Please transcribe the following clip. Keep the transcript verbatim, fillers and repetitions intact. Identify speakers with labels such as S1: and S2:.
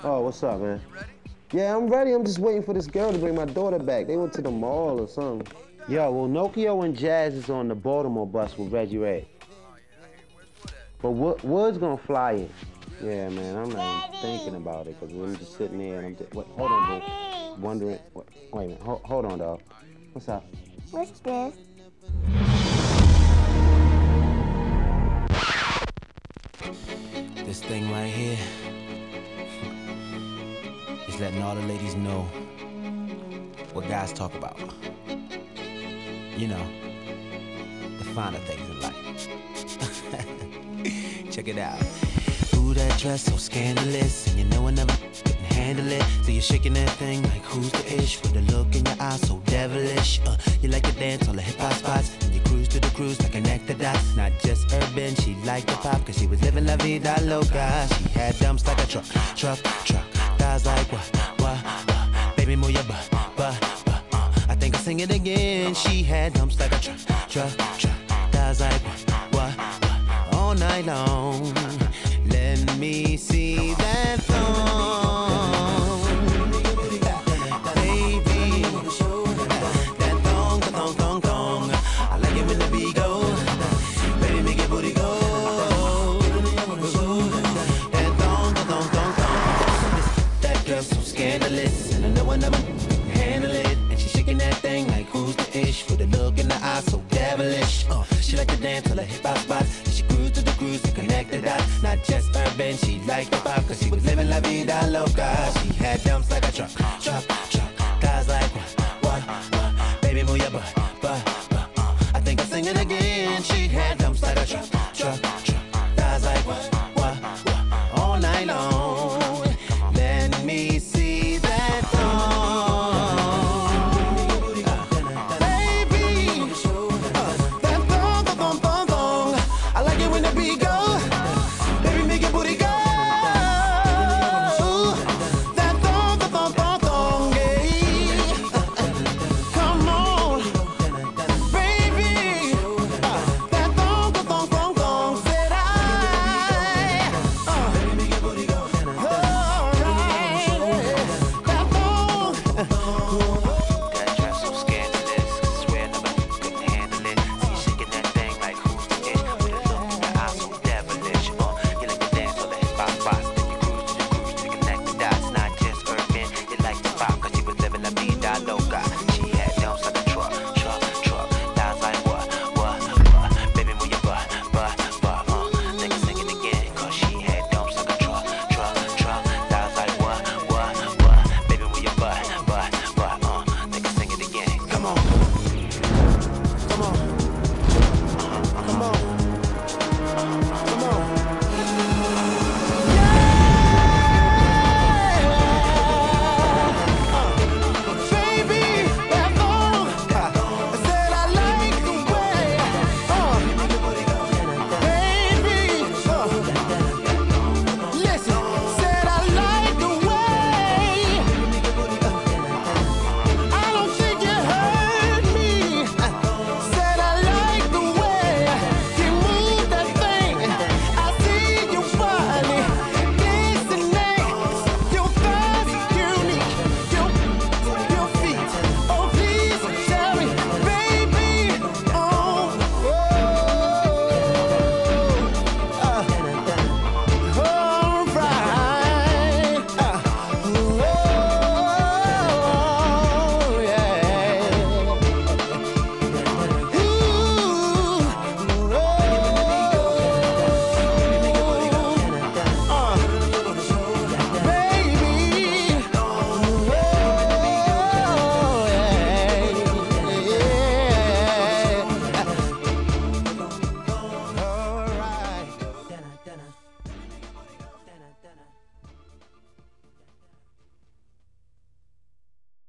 S1: Oh, what's up, man? Yeah, I'm ready. I'm just waiting for this girl to bring my daughter back. They went to the mall or something. Yo, well, Nokio and Jazz is on the Baltimore bus with Reggie Ray. But Wood, Wood's gonna fly in. Yeah, man, I'm not even thinking about it because I'm just sitting there and I'm just, wait, hold on, bro. Wondering, wait, wait a minute, hold, hold on, dog. What's up?
S2: What's this?
S3: This thing right here is letting all the ladies know what guys talk about. You know, the finer things in life. Check it out. Ooh, that dress so scandalous, and you know I never couldn't handle it. So you're shaking that thing like who's the ish, with a look in your eyes so devilish. Uh, you like to dance on the hip hop spots, and you cruise to the cruise like connect the dots. Not just urban, she liked the pop, cause she was living la vida loca. She had dumps like a truck, truck, truck. Thighs like what, what, what? Baby, move your butt, butt, butt. Uh, I think I'll sing it again. She had dumps like a truck, truck, truck. Thighs like what, what, what? All night long. Let me see that thong, baby. That thong, the thong, thong, thong. I like it when the beat go. Baby, make your booty go. That thong, the thong, thong, thong. That girl so scandalous, and I know I never handle it. And she shaking that thing like who's the ish, with a look in the eye so devilish. Uh, she like to dance till the hip hop spot. She cruise to the cruise to connect the dots. Not just urban, she liked the pop, cause she was living la vida loca. She had dumps like a truck, truck.